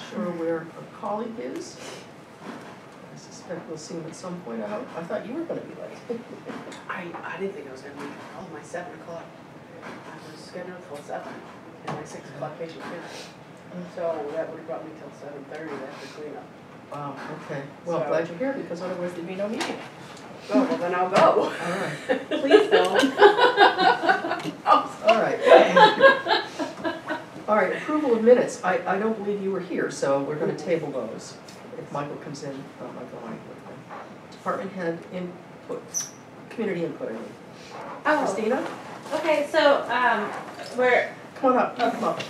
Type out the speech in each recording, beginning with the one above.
sure where a colleague is. I suspect we'll see him at some point. I thought you were gonna be late. I didn't think I was gonna be, my 7 o'clock. I was scheduled till 7, and my 6 o'clock patient finished. So that would have brought me till 7:30 after cleanup. Wow, okay. Well, So- glad you're here, because otherwise there'd be no meeting. Oh, well, then I'll go. All right. Please don't. All right. All right, approval of minutes. I don't believe you were here, so we're gonna table those. If Michael comes in, Michael and I. Department head input, community input, I mean. Oh, Christina, okay, so, we're, come on up, come up.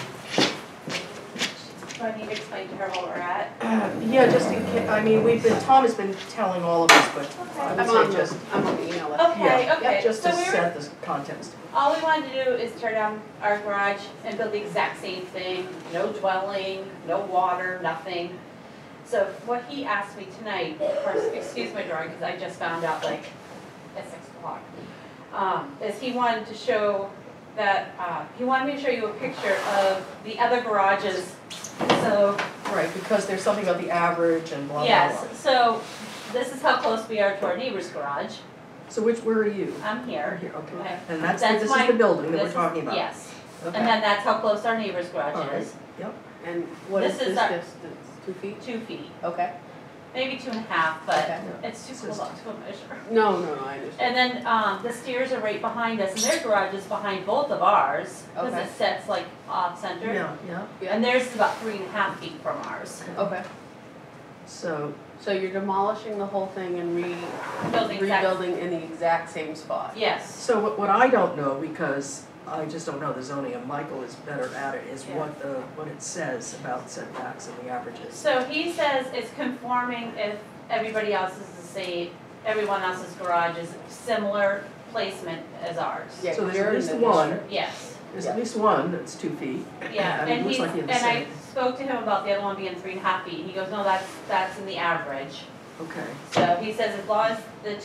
do I need to explain to her where we're at? Yeah, just in case, I mean, Tom has been telling all of us, but I I'm would on say just, I'm on the email. Okay, yeah, okay, just so to we were, set the context. all we wanted to do is tear down our garage and build the exact same thing, no dwelling, no water, nothing. So what he asked me tonight, of course, excuse my drawing, because I just found out like at 6 o'clock, is he wanted to show that, he wanted me to show you a picture of the other garages. So, Right, because there's something about the average and blah, blah, blah. yes, so this is how close we are to our neighbor's garage. So where are you? I'm here. Here, okay. Okay. And this That's is my- the building that we're This is- talking about? Yes, Okay. and then that's how close our neighbor's All garage right. is, Yep. And what is This is this our- distance? 2 feet? 2 feet, Okay. maybe 2.5, but Okay. it's too This close is- up to a measure. No, I understand. And then, the stairs are right behind us, and their garage is behind both of ours, because Okay. it sets like off-center. Yeah. And theirs is about 3.5 feet from ours, Okay. So, So you're demolishing the whole thing and building exact, rebuilding in the exact same spot? yes. so what I don't know, because I just don't know the zoning, and Michael is better at it, is Yeah. what it says about setbacks and the averages. So he says it's conforming if everybody else is the same, everyone else's garage is similar placement as ours. Yeah, So there's you're at in least the one, district. Yes, there's at least one that's 2 feet. yeah, I mean, it and looks he's, like you have and the I same. spoke to him about the other one being 3.5 feet, and he goes, no, that's in the average. Okay, So he says as long as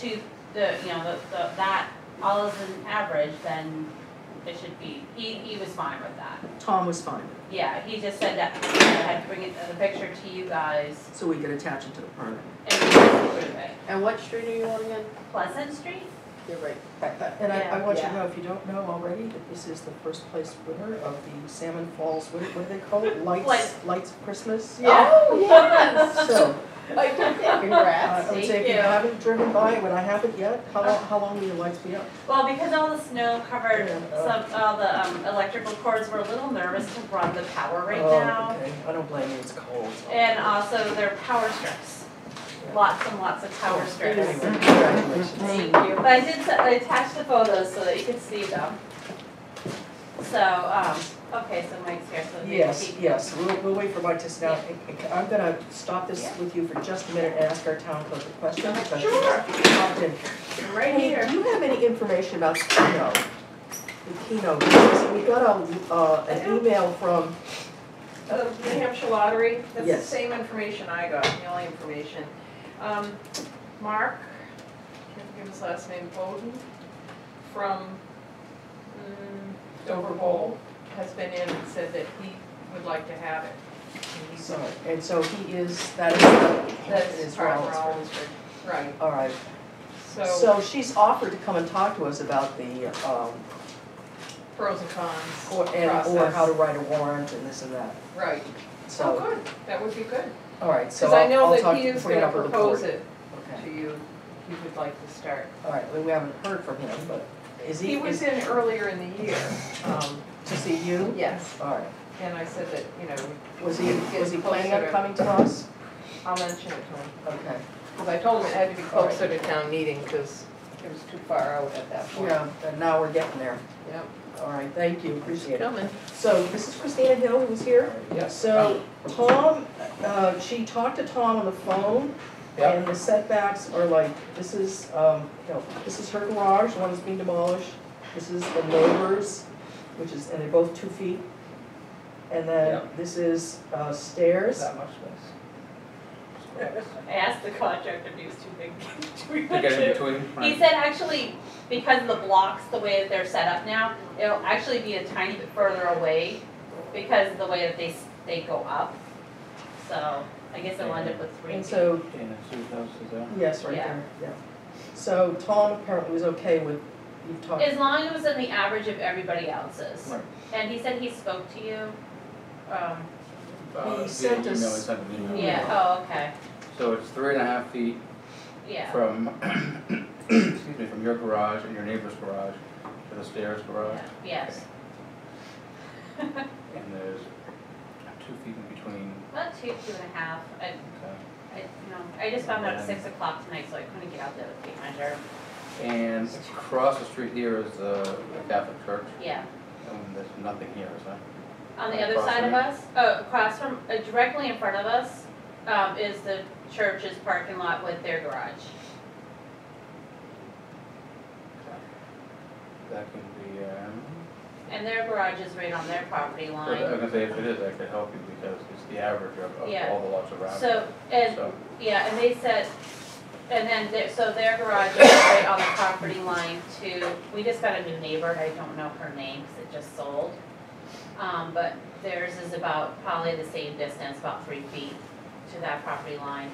that all is an average, then it should be, he was fine with that. Tom was fine with Yeah, he just said that, I had to bring the picture to you guys, it, so we could attach it to the permit. and we can approve it. And what street are you on again? Pleasant Street? You're right. And I want you to Yeah. know, if you don't know already, that this is the first place winner of the Salmon Falls, what do they call it? Lights of Christmas? Oh, yes! So, I did that, I congrats. would say Thank if you you. haven't driven by, when I haven't yet, how long will your lights be up? Well, because all the snow covered Yeah. all the electrical cords, we're a little nervous to run the power right Oh, now. okay, I don't blame you, it's cold. And also their power strips. Lots and lots of power strips. Anyway, congratulations. Thank you. But I attached the photos so that you can see them. So, okay, so Mike's here, so maybe Yes, we'll wait for Mike to sit down. I'm gonna stop this Yeah. with you for just a minute and ask our town clerk a question. because Sure. she popped in. Right Hey, here. do you have any information about Keno? The Keno, business? We got an email from, New Hampshire Lottery, that's the Yes. same information I got, the only information. Mark, can't give his last name, Bowden, from Dover Bowl, has been in and said that he would like to have it. And he's- and so he is, that That's is part of Rollinsford. Rollinsford, right, All right, so so she's offered to come and talk to us about the, pros and cons or process. how to write a warrant and this and that. Right, So, oh, good, that would be good. all right, so Because I know I'll that talk, he is bring it gonna up with the propose board. it Okay, to you, he would like to start. all right, well, we haven't heard from him, but is He was is- in earlier in the year, to see you? yes, All right. and I said that, Was he Get planning on closer. coming to us? I'll mention it to him. Okay. Because I told him it had to be closer to town meeting, because it was too far out at that point. Yeah, and now we're getting there. Yep. All right, thank you, appreciate it. Coming. So this is Christina Hill who's here. Yes. So Tom, she talked to Tom on the phone. Yep. And the setbacks are like, this is, this is her garage, the one that's being demolished. This is the neighbors, and they're both 2 feet. And then Yep. this is stairs. That much space. I asked the contractor if he was too big to To get in between. He said actually, because of the blocks, the way that they're set up now, it'll actually be a tiny bit further away because of the way that they go up. so I guess I'll end up with 3 And feet. so, Dana Sue's house is there? yes, right Yeah. there, yeah. So Tom apparently was okay with, you've talked. As long as it was in the average of everybody else's. Right. And he said he spoke to you, He sent Via us- email, he sent an email. yeah, oh, okay, So it's 3.5 feet yeah, from, excuse me, from your garage and your neighbor's garage to the stairs garage. yeah, yes. And there's 2 feet in between. About 2.5. Okay. I just found out at 6 o'clock tonight, so I couldn't get out there with a tape measure. And across the street here is the Catholic church, Yeah. and there's nothing here, is there? On the other Across side of from us, across from, directly in front of us, is the church's parking lot with their garage. That can be, And their garage is right on their property I was line. gonna say, if it is, I could help you because it's the average of Yeah. all the lots around. So, and, So, yeah, and they said, and then, so their garage is right on the property line to, we just got a new neighbor, I don't know her name, cause it just sold. But theirs is about, probably the same distance, about 3 feet to that property line.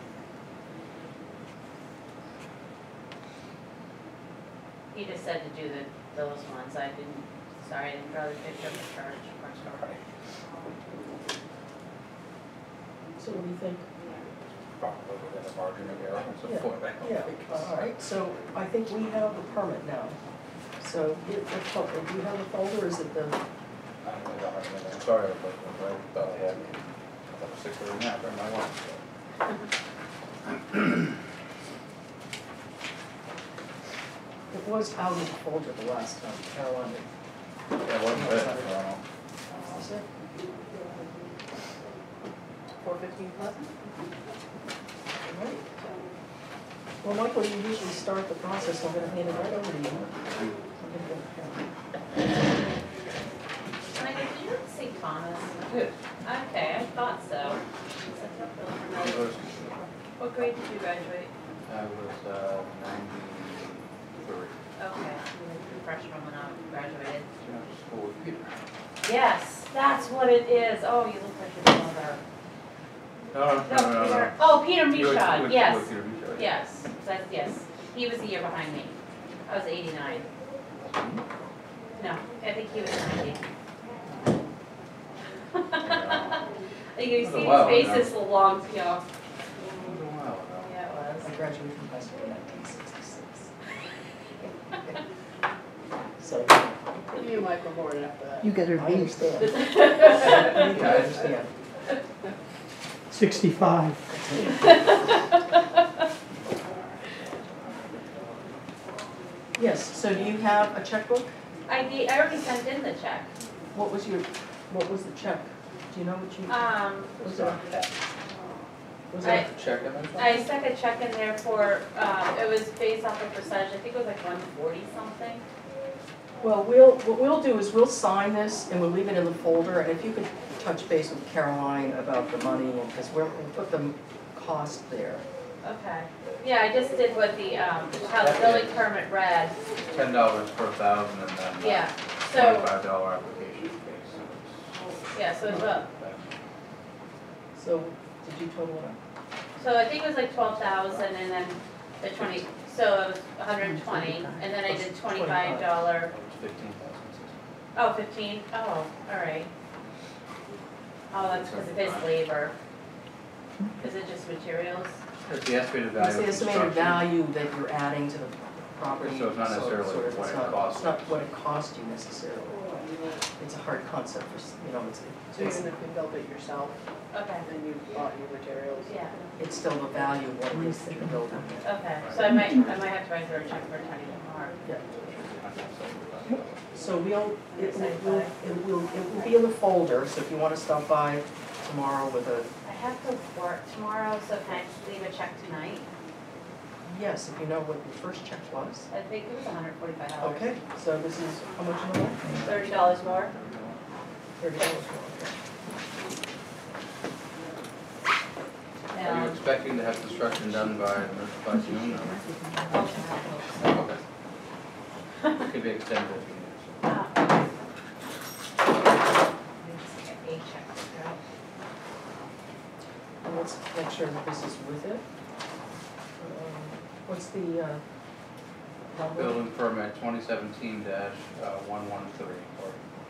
He just said to do those ones, I didn't, sorry, I didn't draw the picture of the church, alright, So what do you think? probably within the margin of error, it's a Yeah. foot, I don't Yeah, think it's- all right, so I think we have the permit now. So, do you have the folder, is it the, I don't have anything. I'm sorry, I thought I had, I thought it was 6:30 in my watch. it was out of the folder the last time, Caroline. Yeah, wasn't it? Was it? 415 Pleasant? All right. Well, Michael, you usually start the process, so I'm gonna hand it right over to you. I'm gonna go with Caroline. Mike, did you go to St. Thomas? Okay, I thought so. Except I'm really I familiar. was, What grade did you graduate? 93. Okay, you were a freshman when I graduated. You know, school with Peter. Yes, that's what it is. Oh, you look like your mother. No. Peter. Oh, Peter You were- Michaud, you were yes. Peter Michaud. Yes, that's, yes. He was the year behind me. I was 89. No, I think he was 90. You That was see a while his ago. face is long, you know. It was a while ago. Yeah, it was. I graduated from high school in 1966. So, You and Mike were born after that. You get her I beat. understand. Yeah, I understand. 65. Yes, so do you have a checkbook? I already sent in the check. What was the check? Do you know what you, was it, was I- it, Check in there? I stuck a check in there for, it was based off a percentage, I think it was like 140 something. well, what we'll do is we'll sign this and we'll leave it in the folder, and if you could touch base with Caroline about the money, and, because we'll put the cost there. Okay. Yeah, I just did what the, how the building permit read. $10 per thousand and then Yeah, so, $25 application fee, so it's. yeah, so, So, did you total it up? so I think it was like 12,000 and then the 20, so it was 120, and then I did $25. It was 15,000. Oh, 15? Oh, all right. Oh, that's because of his labor. Is it just materials? It's the estimated value It's of the estimated construction. value that you're adding to the property. So it's not necessarily sort of, what it's it not- costs. It's not what it cost you necessarily. It's a hard concept for, it's, So even if you built it yourself, Okay, then you bought your materials. yeah, it's still the value of what it is that you're building. okay. So I might have to write her a check for 10 more. So it will be in the folder, so if you wanna stop by tomorrow with a, I have to work tomorrow, so can I just leave a check tonight? yes, if you know what your first check was. I think it was $145. Okay, so this is, how much more? $30 more? $30 more, Are you expecting to have construction done by June? Okay. It could be extended if you need. Ah, okay. Let me just get a check to go. and let's make sure that this is with it. What's the, number? Building permit 2017-113, or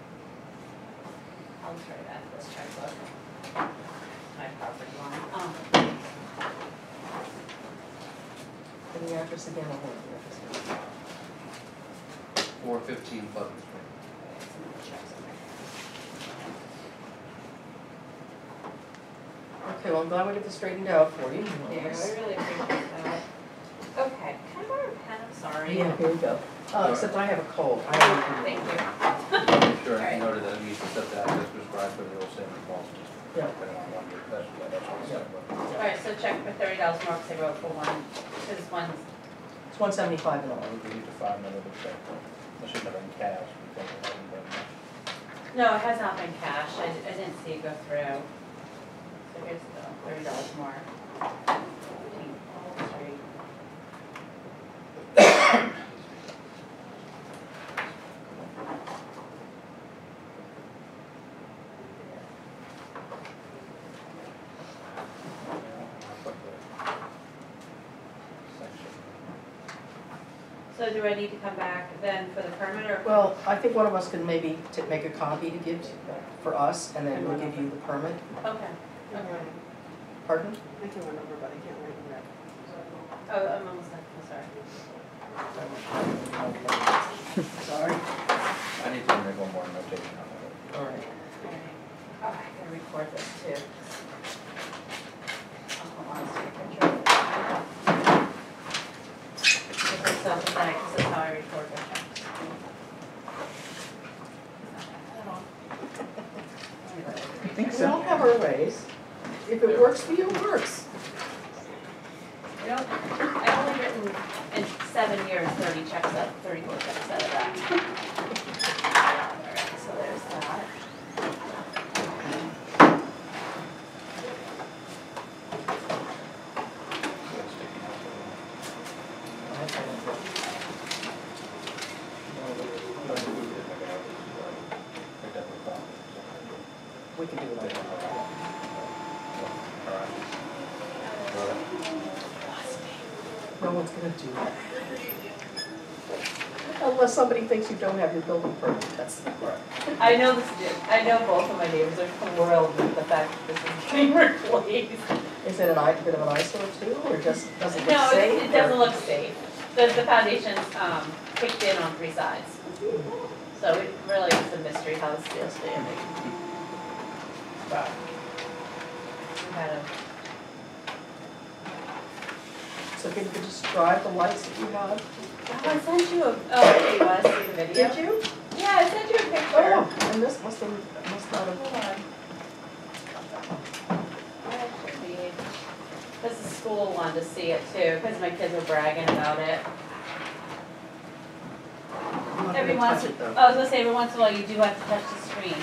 I'll try that, this checkbook. My property line. And the address again, I'll hold the address again. 415 Pleasant Street. Okay, well, I'm glad we get this straightened out for you. Yeah, I really appreciate that. Okay, can I borrow a pen? I'm sorry. Yeah, here you go. Except I have a cold. I Thank you. Sure, Alright. and noted that it meets the set access prescribed for the old Salmon Falls. Yeah. Depending on one, that's what we said, but. Alright, so check for $30 more because I wrote for one, because one's, It's $175 an hour. We need to find another check, it should have been cash, because it hasn't been much. no, it has not been cash. I didn't see it go through. So here's the $30 more. 15 Wall Street. So do I need to come back then for the permit or? Well, I think one of us can maybe make a copy to give for us, and then we'll give you the permit. Okay, okay. Pardon? I can run over, but I can't write that. Oh, I'm almost done, I'm sorry. Sorry. I need to make one more notation on it. All right. Oh, I gotta record this too. Hold on, let's take a picture. Get this up and back, 'cause that's how I record the checks. I think so. We all have our ways. If it works for you, it works. You know, I've only written in 7 years 30 checks out, 34 checks out of that. Alright, so there's that. We can do it like that. No one's gonna do that. Unless somebody thinks you don't have your building permit, that's the part. I know both of my neighbors are thrilled with the fact that this is being replaced. Is it a bit of an eyesore too, or just doesn't look No, safe? it doesn't look safe. The foundation's kicked in on 3 sides. So it really is a mystery how it's still standing. But we had a, So can you describe the lights that you have? oh, I sent you a, oh, you want to see the video? Did you? Yeah, I sent you a picture. Oh, and this must not have. Hold on. That should be, this is school wanted to see it too, because my kids were bragging about it. I'm not Every gonna once, touch it though. I was gonna say, every once in a while, you do have to touch the screen.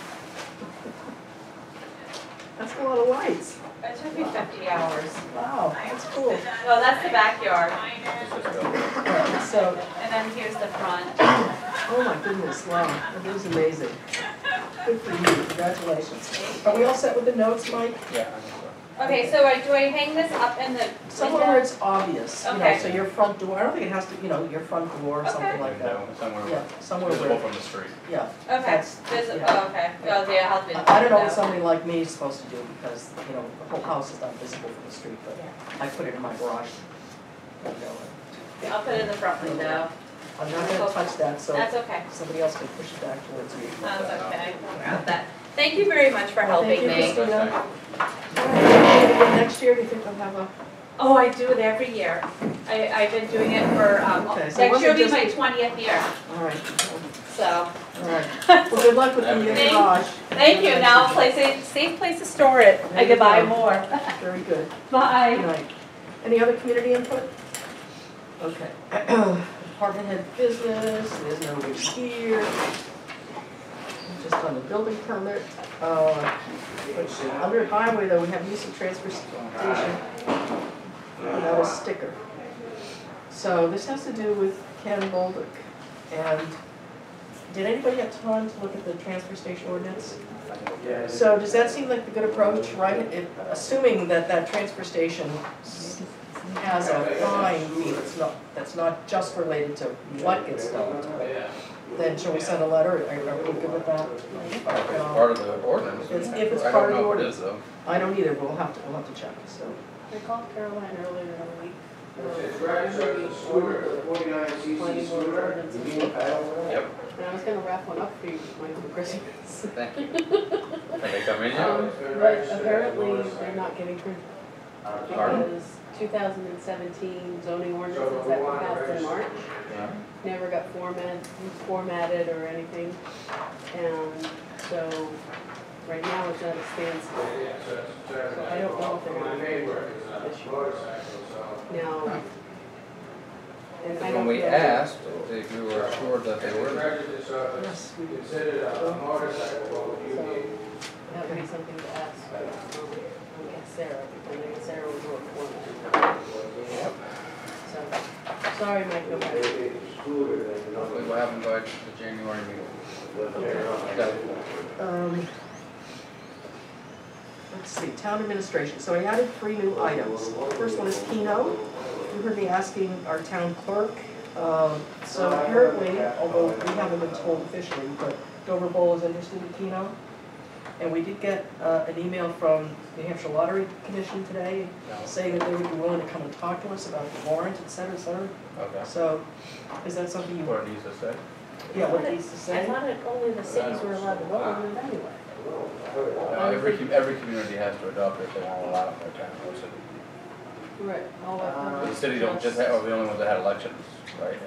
That's a lot of lights. It took me 50 hours. Wow, that's cool. Oh, that's the backyard. It's just building. Alright, so, And then here's the front. oh my goodness, wow, that is amazing. Good for you, congratulations. Are we all set with the notes, Mike? Yeah, I think so. Okay, so do I hang this up in the Somewhere where window? it's obvious, you know, Okay. so your front door, I don't think it has to, you know, your front door or something Okay. like that. Window, somewhere Yeah, somewhere visible where, from the street. yeah. Okay, That's- there's, yeah. oh, okay, oh, yeah, I'll be in the I don't know what window. somebody like me is supposed to do because, you know, the whole house is not visible from the street, but I put it in my garage window. I'll put it in the front window. I'm not gonna touch that, so That's okay. somebody else can push it back towards you. That's okay. Got that. Thank you very much for helping Thank you, me. Christina. Alright, next year, do you think we'll have a, Oh, I do it every year. I've been doing it for, Okay, so it next year will be wasn't my 20th year, alright, so. alright. Well, good luck with the Thank- garage. Thank you, now safe place to store it. I There you can buy go. more. Very good. Bye. Good night. Any other community input? Okay. Department head business, there's nobody here. Just on the building permit, which, under highway though, we have use of transfer station without a sticker. So this has to do with Ken Bolduc, and did anybody have time to look at the transfer station ordinance? So does that seem like the good approach, right? Assuming that that transfer station has a fine fee that's not just related to what gets dumped, then shall we send a letter? Are we good with that? It's part of the ordinance. If it's I part don't of the know if it ordinance. is though. I don't either, we'll have to check, so. I called Caroline earlier in the week. It's right, so it's a scooter, the 49cc scooter. Yep, And I was gonna wrap one up for you, Michael, for Christmas. thank you. Have they come in yet? But apparently they're not getting printed. Pardon? Because 2017 zoning ordinances that were passed in March Yeah. never got formatted or anything. And so right now it's at a standstill. So I don't know if they're gonna print it this year. Now, and I When don't we know. asked if you were assured that they were, Yes, we do. Motorcycle. That would be something to ask, I guess Sarah, because I guess Sarah was more formatted. So, sorry, Mike, no better. hopefully we'll have them by the January meeting. Yeah. Let's see, town administration, so I added 3 new items. First one is Keno. You heard me asking our town clerk. So apparently, although we haven't been told officially, but Dover Bowl is interested in Keno. And we did get an email from New Hampshire Lottery Commission today saying that they would be willing to come and talk to us about the warrant, et cetera, et cetera. Okay. So is that something you, What it needs to say? yeah, what it needs to I say? thought it only the cities were allowed to vote on it anyway. Every community has to adopt it if they want to allow it in their town or city. Right. Oh, I thought The city don't just have, are the only ones that had elections, right?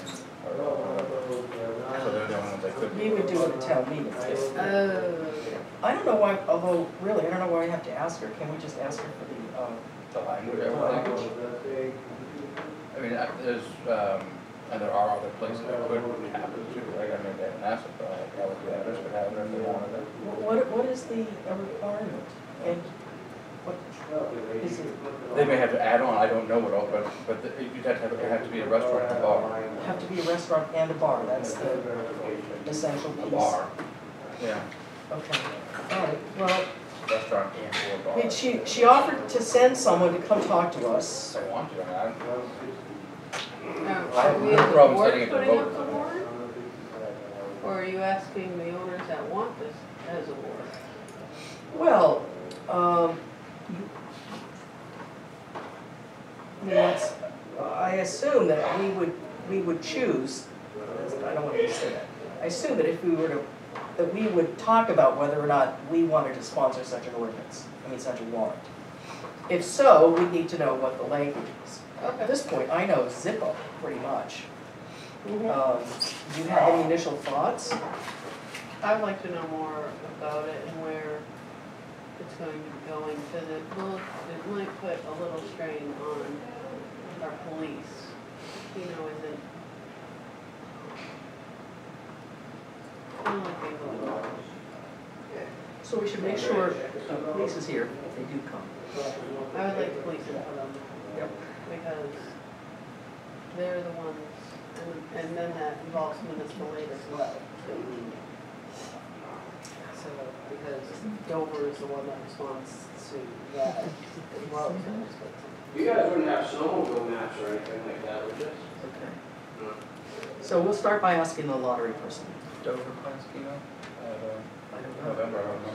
So they're the only ones that could. We would do it at town meeting. Oh, I don't know why, although really, I don't know why I have to ask her. Can we just ask her for The language, everything. I mean, there's, and there are other places that could happen too, right? I mean, they haven't asked it, but I would be others could have it if they wanted it. what is the requirement? And what is it? They may have to add on, I don't know what all, but you'd have to have, it have to be a restaurant and a bar. Have to be a restaurant and a bar, that's the essential piece. A bar, yeah, Okay, all right, well, restaurant and or I bar. mean, she offered to send someone to come talk to us. If they want to, I mean, are we no as a problem board setting it to putting up vote. the warrant? Or are you asking the owners that want this as a warrant? Well, I mean, that's, I assume that we would choose, I don't want to say that. I assume that if we were to, that we would talk about whether or not we wanted to sponsor such an ordinance, such a warrant. If so, we need to know what the language is. At this point, I know Zippo, pretty much. Do you have any initial thoughts? I would like to know more about it and where it's going to be going, because it might put a little strain on our police. Isn't kind of like they go. So we should make sure the police is here if they do come. I would like the police to put them, Yep. because they're the ones, and then that involves municipal aid as well. So, because Dover is the one that responds to that as well as others, but You guys wouldn't have snowmobile maps or anything like that, would you? Okay. So we'll start by asking the lottery person. Dover plans, you know, I don't know. November, I don't know.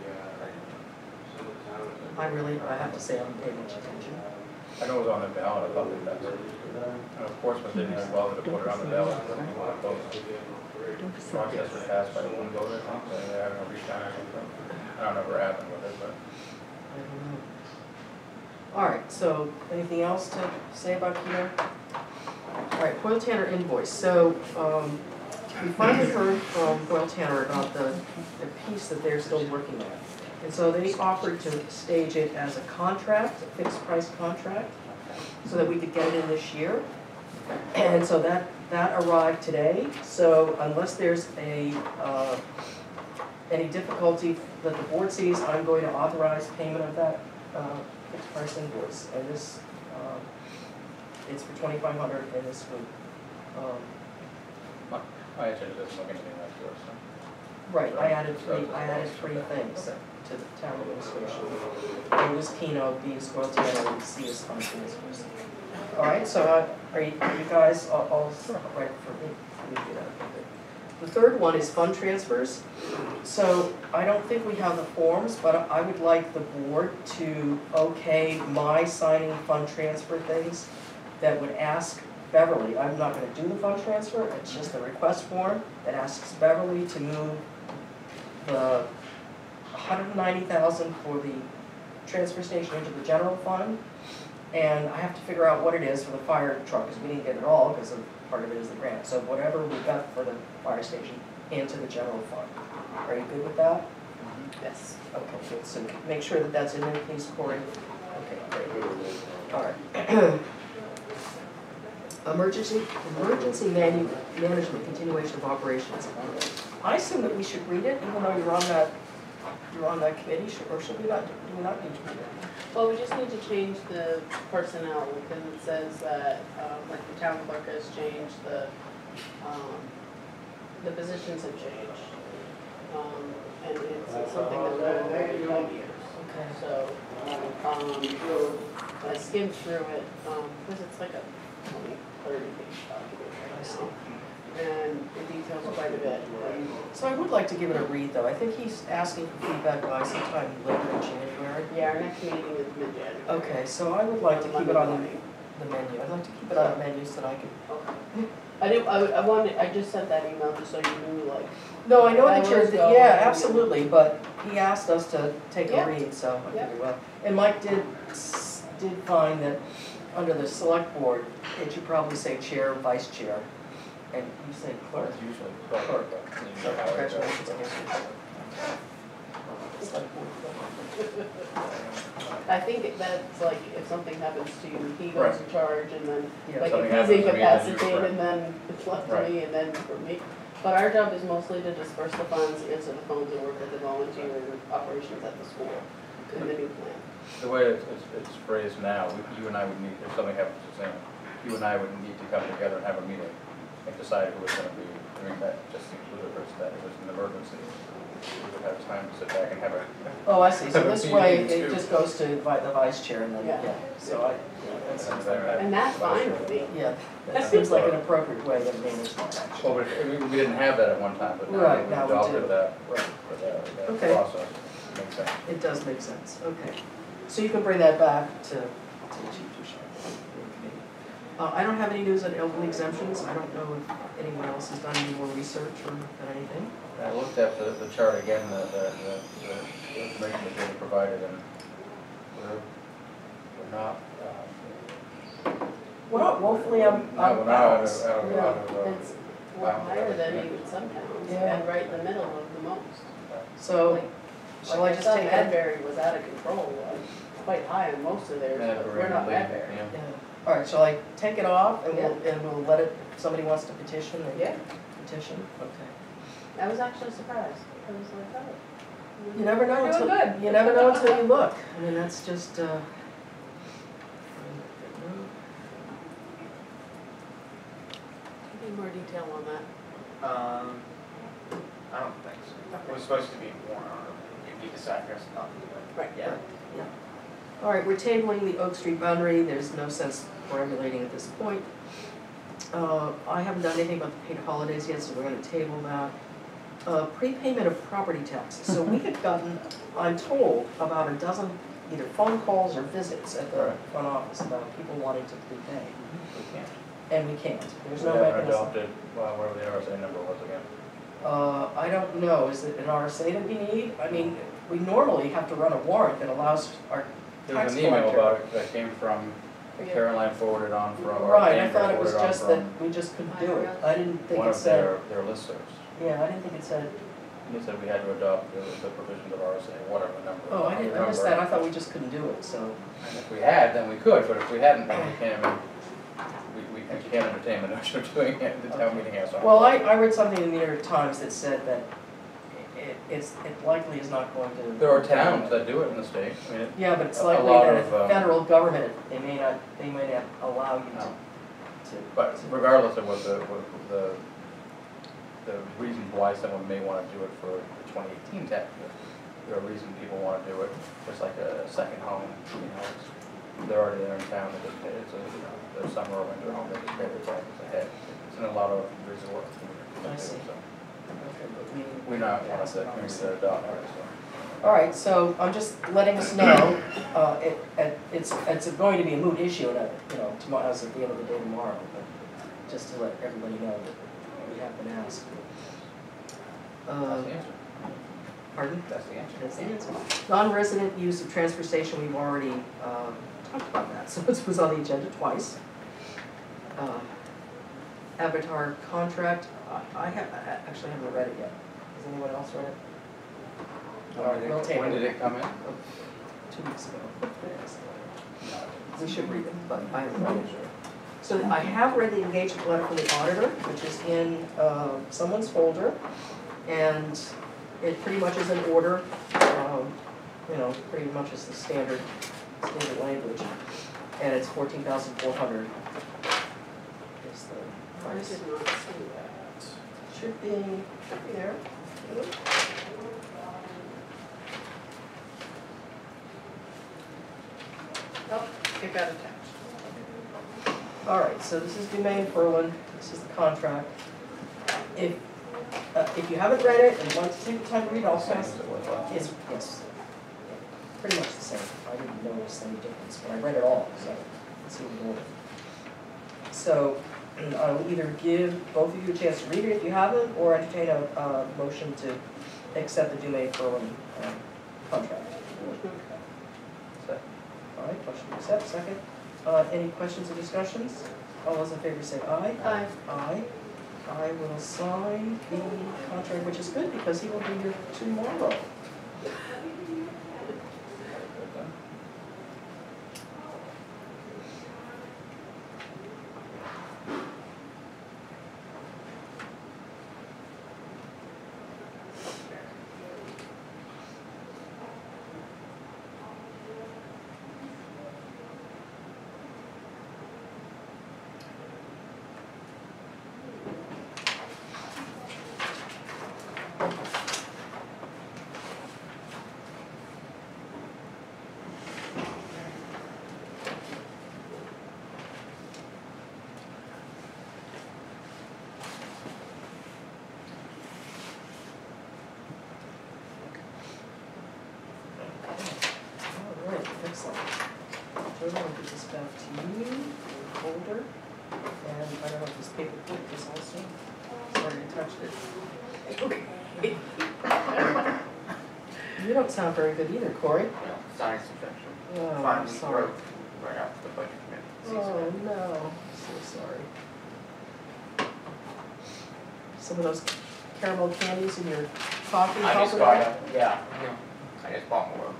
I have to say, I haven't paid much attention. I know it was on the ballot, I thought that that's, and of course, but they didn't bother to put it on the ballot, because you want to vote. Process was passed by one vote, I think, so they're having a recount or something. I don't know what happened with it, but. I don't know. All right, so anything else to say about Keno? All right, Hoyle Tanner invoice. So we finally heard from Hoyle Tanner about the piece that they're still working on. And so they offered to stage it as a contract, a fixed price contract, so that we could get it in this year. And so that arrived today. So unless there's any difficulty that the board sees, I'm going to authorize payment of that fixed price invoice. And this, it's for $2,500, and this would My agenda doesn't look anything like yours, so. Right, I added three things to the town administration. A was Keno, B is Gualtiero, and C is fund transfers. All right, so are you guys all right for me? Let me do that. The third one is fund transfers. So I don't think we have the forms, but I would like the board to okay my signing fund transfer things that would ask Beverly, I'm not gonna do the fund transfer, it's just a request form that asks Beverly to move the $190,000 for the transfer station into the general fund. And I have to figure out what it is for the fire truck, because we didn't get it all, because part of it is the grant. So whatever we got for the fire station into the general fund. Are you good with that? Yes. Okay, good. So make sure that that's in there, please, Corey. Okay, great. All right. Emergency management continuation of operations. I assume that we should read it, even though you're on that committee, or should we not, do we not need to read it? Well, we just need to change the personnel, because it says that, like the town clerk has changed, the positions have changed. And it's something that we've been doing for 5 years. Okay. So, I skimmed through it, because it's like a 20, 30-page document right now. And it details quite a bit. So I would like to give it a read, though. I think he's asking for feedback by sometime later in January. Yeah, our next meeting is mid-January. Okay, so I would like to keep it on Monday. the menu. I'd like to keep it on the menu so that I can. Okay. I just sent that email just so you knew, like. No, I know that you're, Hours go, yeah, and- absolutely, but he asked us to take a Yeah. read, so I Yeah. figured, well. And Mike did find that under the select board, it should probably say chair, vice chair. And you say clerk. It's usually Clerk. clerk. So congratulations, I guess. Select board. I think that's like, if something happens to you, he goes Right. in charge, and then, Yeah. like, Something if happens he's to me, then you- incapacitated, right. then it's left to Right. me, and then for me. But our job is mostly to disperse the funds, answer the phones, and work with the volunteer operations at the school, in the new plan. The way it's phrased now, you and I would need, if something happens to Sam, you and I would need to come together and have a meeting and decide who was gonna be doing that, just include a person that it was an emergency. We would have time to sit back and have a. Oh, I see, so Have a this meeting way, it too. just goes to the vice chair and then, Yeah. yeah, so I, that's, And that's fine with me. yeah, that seems like an appropriate way to manage that Well, actually. but we didn't have that at one time, but now Right, we now we adopted do. that, Right. that Okay. process. Makes sense. It does make sense, okay. So you can bring that back to Chief Duchamp. I don't have any news on elderly exemptions. I don't know if anyone else has done any more research or done anything. I looked at the chart again, the information that they provided, and we're not, We're not woefully on no, we're not out balance. of, Yeah, uh, it's higher than even some towns, Yeah. and right in the middle of the most. So, Like, shall I just thought take it? Madbury was out of control, quite high on most of theirs, but we're not Madbury. yeah. Yeah. All right, shall I take it off and Yeah. we'll let it, if somebody wants to petition, they Yeah. petition? Okay. I was actually surprised, I was like, oh. You never know We're until, doing good. you never know until you look. I mean, that's just, Any more detail on that? I don't think so. It was supposed to be warned, if you decide there's not. Right, Yeah. all right, we're tabling the Oak Street boundary. There's no sense regulating at this point. I haven't done anything about the paid holidays yet, so we're gonna table that. Prepayment of property taxes. So we had gotten, I'm told, about a dozen either phone calls or visits at the Right. front office about people wanting to prepay. We can't. And we can't. There's no We haven't mechanism. adopted, well, whatever the RSA number was again. I don't know. Is it an RSA that we need? I mean, we normally have to run a warrant that allows our There was tax an email collector. about it that came from Caroline forwarded on from, or Right, I Amber thought it was forwarded on just that from we just couldn't do it. I didn't think one it of said, their listservs. yeah, I didn't think it said, He said we had to adopt the provisions of RSA, whatever number. oh, I don't missed remember. that. I thought we just couldn't do it, so. And if we had, then we could, but if we hadn't, then we can't, we can't entertain the notion of doing it, the town meeting has. Well, I read something in the New York Times that said that it likely is not going to. There are towns that do it in the state, I mean, Yeah, but it's a likely lot that of, the federal government, they may not allow you No. to. but regardless of what the the reason why someone may want to do it for the 2018 tax year. The reason people want to do it is like a second home, you know, they're already there in town, they just pay, it's a, you know, their summer or winter home, they just pay their taxes ahead. It's in a lot of resorts. I see. So Okay, but we're not one of the communities that adopt it, so. All right, so I'm just letting us know, it's going to be a moot issue, and, you know, tomorrow, as at the end of the day tomorrow, but just to let everybody know that we have been asked. That's the answer. Pardon? That's the answer. That's the answer. Non-resident use of transfer station, we've already talked about that, so it was on the agenda twice. Avatar contract, I actually haven't read it yet. Has anyone else read it? All right, we'll table When did it. it come in? 2 weeks ago. We should read it, but I haven't read it. So I have read the engagement letter from the auditor, which is in someone's folder, and it pretty much is in order. You know, pretty much is the standard language, and it's 14,400. Is the I price. did not see that. Should be there. Oh, it got attached. All right, so this is Dumaine Ferlin, this is the contract. If you haven't read it and want to take the time to read, I'll pass it. It's, yes, pretty much the same. I didn't notice any difference, but I read it all, so it's in order. So I will either give both of you a chance to read it if you haven't, or entertain a motion to accept the Dumaine Ferlin contract. All right, motion to accept, second. Any questions or discussions? All those in favor say aye. Aye. Aye. I will sign the contract, which is good because he will be here tomorrow. All right, excellent. Joe, I'll give this back to you, your folder. And I don't know if this paper clip is also, sorry, I touched it. Okay. You don't sound very good either, Corey. Science infection. Oh, I'm Finally sorry. broke right after the budget committee. Oh, no, so sorry. Some of those caramel candies in your coffee I just helping got, out? yeah, I just bought more.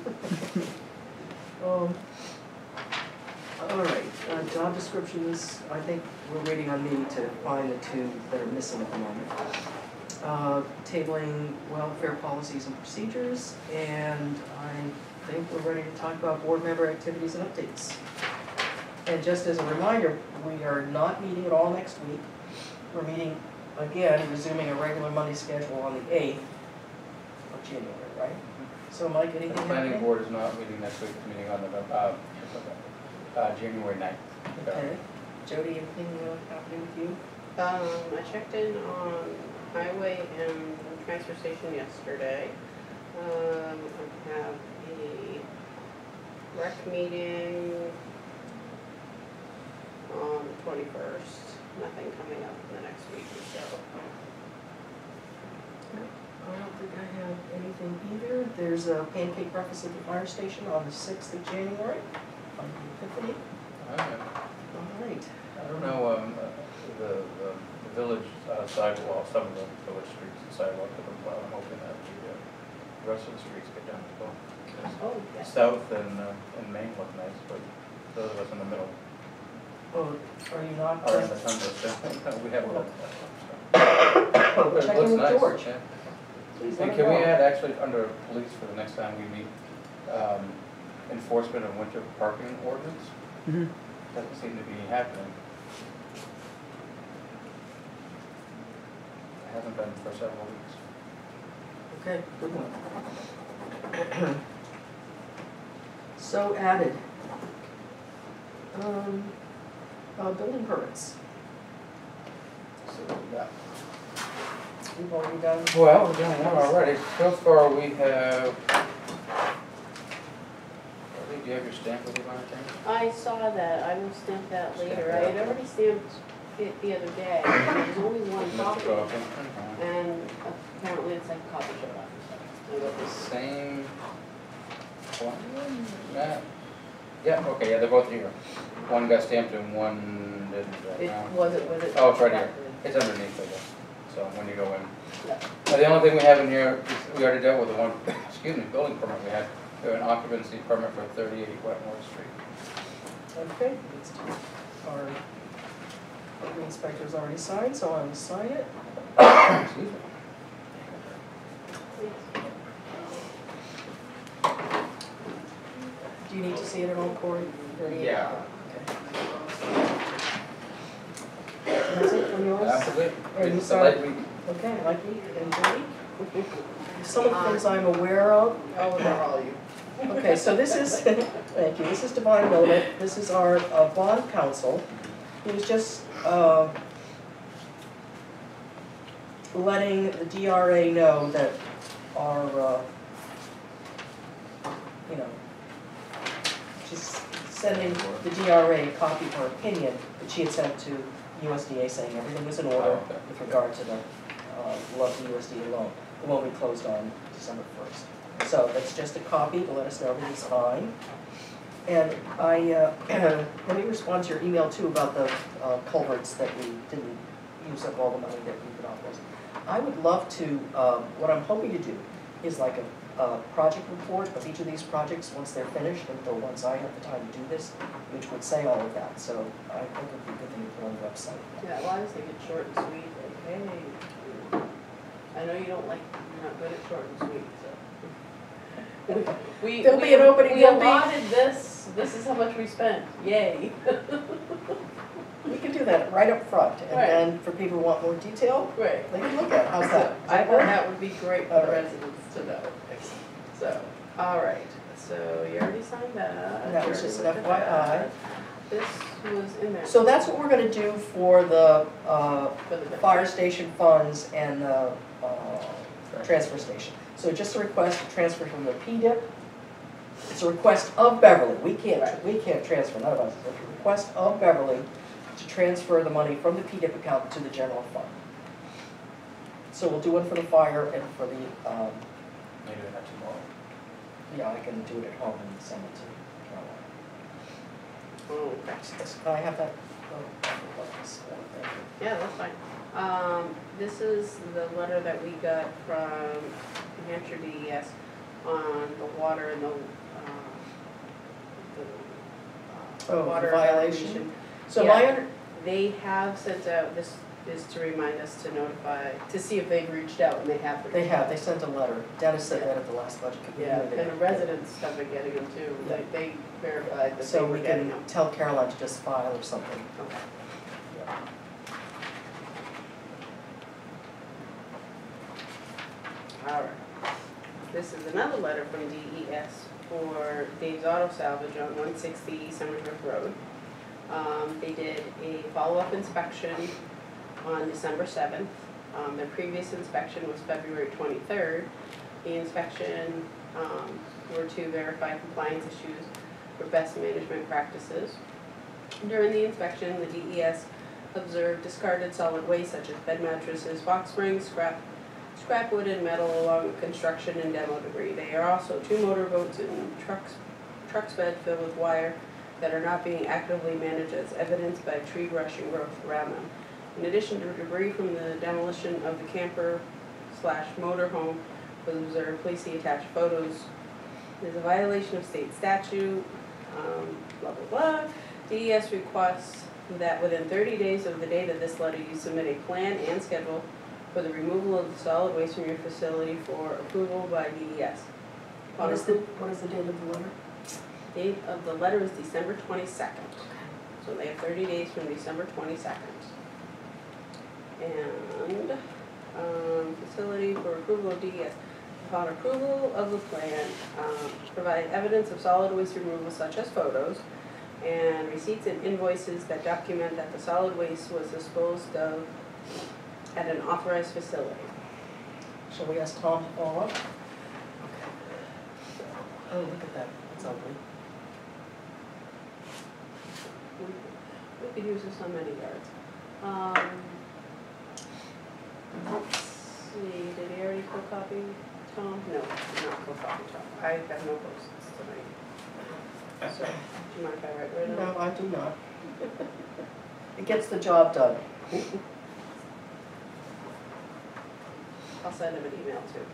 All right, job descriptions, I think we're waiting on me to find the two that are missing at the moment. Tabling welfare policies and procedures, and I think we're ready to talk about board member activities and updates. And just as a reminder, we are not meeting at all next week. We're meeting, again, resuming a regular Monday schedule on the 8th of January, right? So Mike, anything The planning happening? board is not meeting next week, it's meeting on January 9th. Okay. Jody, anything happening with you? I checked in on highway and transfer station yesterday. I have a rec meeting on the 21st. Nothing coming up in the next week or so. I don't think I have anything either. There's a pancake breakfast at the fire station on the 6th of January, on the Epiphany. All right. I don't know, the village sidewalk, some of the village streets and sidewalk, I'm hoping that the rest of the streets get done as well. Oh, yes. South and Main look nice, but those of us in the middle Oh, are you not? are in the tundra, we have a little. Oh, It check looks in with nice, George. yeah. Please And let can him we know. add actually under police for the next time we meet, enforcement of winter parking ordinance? Doesn't seem to be happening. Hasn't been for several weeks. Okay, good one. So added. Building permits. So, yeah. We've already done. Well, we're doing one already. So far, we have, do you have your stamp with you, by any chance? I saw that, I will stamp that Stamp later. it I out. had already stamped it the other day, and there was only one copy. Okay. And apparently it's like a copy showed up. So I got The this. same one? Yeah, okay, yeah, they're both here. One got stamped and one didn't right It now. was it? Oh, it's right here. It's underneath, I guess. So when you go in. Yeah. The only thing we have in here, is we already dealt with the one, excuse me, building permit we had. We have an occupancy permit for 38 Wetmore Street. Okay, our building inspector's already signed, so I will sign it. Excuse me. Do you need to see it at all, Corey? Yeah. That's it from yours? Absolutely. And you It's a sign- light week. Okay, like me and Judy. Some of the things I'm aware of. Oh, they're all you. Okay, so this is, thank you, this is Divine Moment. This is our bond counsel. He was just letting the DRA know that our, you know, she's sending the DRA a copy of her opinion that she had sent to USDA saying everything was in order Oh, okay. with regard to the USDA loan, the one we closed on December 1st. So that's just a copy to let us know everything's fine. And let me respond to your email too about the culverts that we didn't use up all the money that we could authorize. I would love to, what I'm hoping to do is like a project report of each of these projects once they're finished, and the ones I have the time to do this, which would say all of that. So I think it would be a good thing to put on the website. Yeah, well, I just think it's short and sweet, like, hey, I know you don't like, you're not good at short and sweet, so. There'll be an opening, We there'll be- allotted this is how much we spent, yay. We could do that right up front, and Right. then for people who want more detail, Right. they can look at it. How's that? I think that would be great for All the right. residents to know. So, all right, so you already signed that. That was You just already an looked at FYI. that. This was in there. So that's what we're gonna do for the For the fire station funds and the transfer station. So just a request to transfer from the PDIP. It's a request of Beverly. We can't transfer, none of us. It's a request of Beverly to transfer the money from the PDIP account to the general fund. So we'll do one for the fire and for the, Maybe not tomorrow. yeah, I can do it at home and send it to Caroline. Oh, okay. Can I have that? Oh, thank you. Yeah, that's fine. This is the letter that we got from New Hampshire DES on the water and the Oh, water violation? evaluation. So Yeah. my under, They have sent out, this is to remind us to notify, to see if they've reached out, and they have. they sent a letter. Dennis said that at the last budget committee. Yeah, and the residents have been getting them too. Yeah. They verified that they So were we getting can them. tell Caroline to just file or something. Okay. All right. This is another letter from DES for Dave's Auto Salvage on 160 Summersworth Road. They did a follow-up inspection on December 7th. Their previous inspection was February 23rd. The inspection were to verify compliance issues for best management practices. During the inspection, the DES observed discarded solid waste such as bed mattresses, box springs, scrap wood and metal along with construction and demo debris. There are also 2 motorboats and trucks bed filled with wire that are not being actively managed as evidenced by tree brush and growth around them. In addition to debris from the demolition of the camper/motorhome was observed, please see attached photos. There's a violation of state statute, blah, blah, blah. DES requests that within 30 days of the date of this letter, you submit a plan and schedule for the removal of the solid waste from your facility for approval by DES. What is the date of the letter? Date of the letter is December 22nd. So they have 30 days from December 22nd. And facility for approval of DES. Upon approval of the plan, provide evidence of solid waste removal such as photos and receipts and invoices that document that the solid waste was disposed of at an authorized facility. Shall we ask Tom to follow up? Oh, look at that, that's ugly. We could use this on many yards. Let's see, did he already co-copy Tom? No, not co-copy Tom. I have no posts tonight. So, do you mind if I write right now? No, I do not. It gets the job done. I'll send him an email too.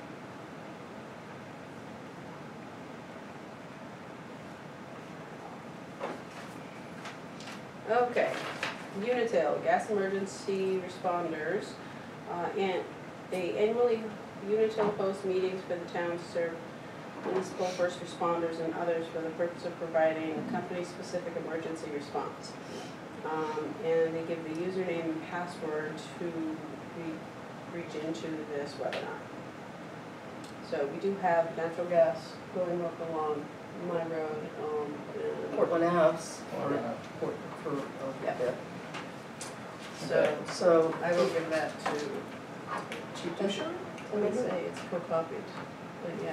Okay, Unitil, gas emergency responders, and they annually, Unitil hosts meetings for the town to serve municipal first responders and others for the purpose of providing a company-specific emergency response. And they give the username and password to reach into this webinar. So we do have natural gas going up along my road, and Portland House, or Yeah. Yeah. yeah. so So, I will give that to, Chief Dusher? let me say it's co-copied, but yeah.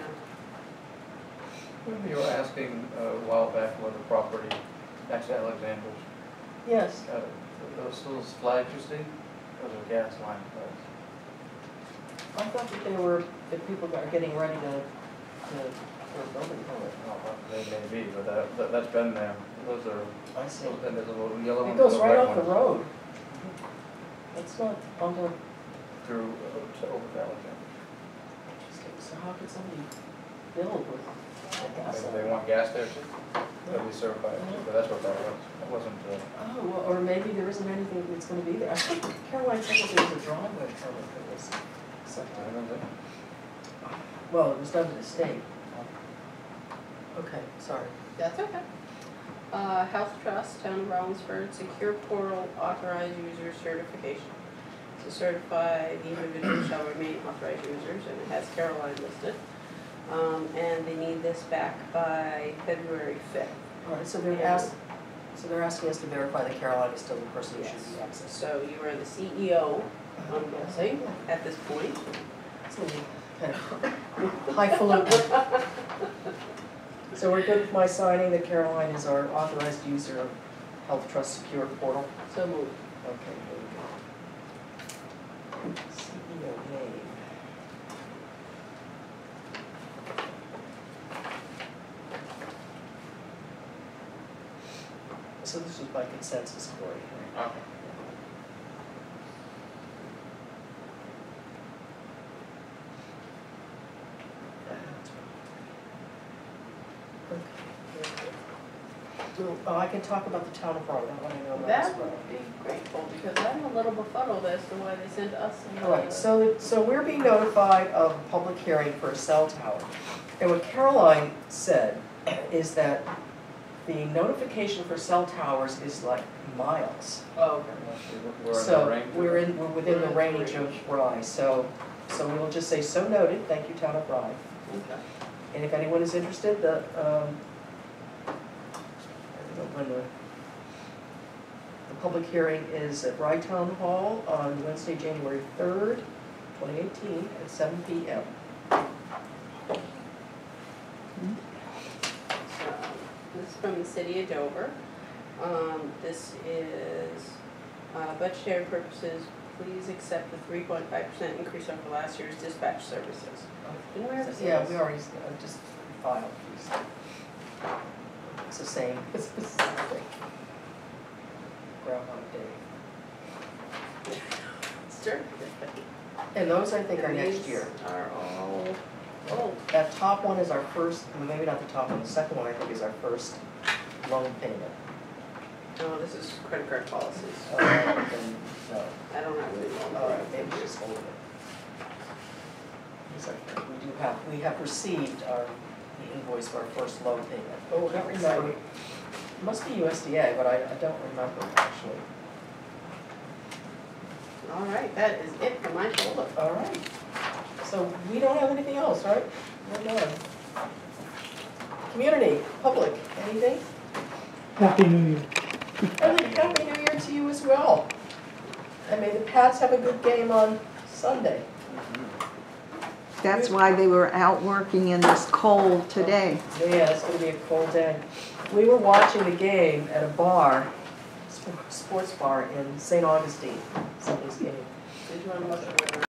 You were asking a while back what the property next to Alexander's, Yes, those flags you see, those are gas line flags. I thought that they were, that people are getting ready to for a building permit. Oh, they may be, but that's been there. Those are, I see. and there's a little yellow one. It goes there's a right red off the one road. It's not under, through, to over to Alexander. so how could somebody build with a gas Maybe line? they want gas there too, they'll be served by it too, but that's what that was. It wasn't, Oh, well, or maybe there isn't anything that's gonna be there. I think Caroline said that there was a driveway permit that was I accepted. don't know. Well, it was done to the state. Okay, sorry. That's okay. Health Trust, Town of Rollinsford, Secure Portal Authorized User Certification. To certify the individual shall remain authorized users, and it has Caroline listed. And they need this back by February 5th. All right, so they're asking us to verify that Caroline is still the person who should be accessed. So you are the CEO, I'm guessing, at this point. It's a little kind of highfalutin. So we're good with my signing that Caroline is our authorized user of Health Trust Secure Portal? So moved. Okay, very good. CEO name. So this was by consensus, Cory. Okay. Oh, I can talk about the town of Rome, that one I know about as That well. would be grateful, because I'm a little befuddled as to why they sent us. All right, so we're being notified of a public hearing for a cell tower. And what Caroline said is that the notification for cell towers is like miles. Oh, We're in the So range. we're within the range of Rye, so we'll just say so noted, thank you, town of Rye. okay. And if anyone is interested, I don't know when the public hearing is at Rye Town Hall on Wednesday, January 3rd, 2018, at 7 p.m. So, this is from the city of Dover. This is, budgetary purposes, please accept the 3.5% increase over last year's dispatch services. Didn't we ever see Yeah, this? we already just filed these. It's the same, it's the same thing. Groundhog Day. Sure. And those, I think, are And next these year. Are all, oh, That top one is our first, maybe not the top one, the second one, I think, is our first loan payment. no, this is credit card policies. Then, no. I don't have any loan. All right, maybe just hold it. These are- we have received the invoice for our first loan payment. Oh, I don't remember. It must be USDA, but I don't remember actually. All right, that is it for my folder. All right. So we don't have anything else, right? No more. Community, public, anything? Happy New Year. Happy New Year to you as well. And may the Pats have a good game on Sunday. That's why they were out working in this cold today. Yeah, it's gonna be a cold day. We were watching the game at a bar, sports bar in St. Augustine, Sunday's game. Did you want to look at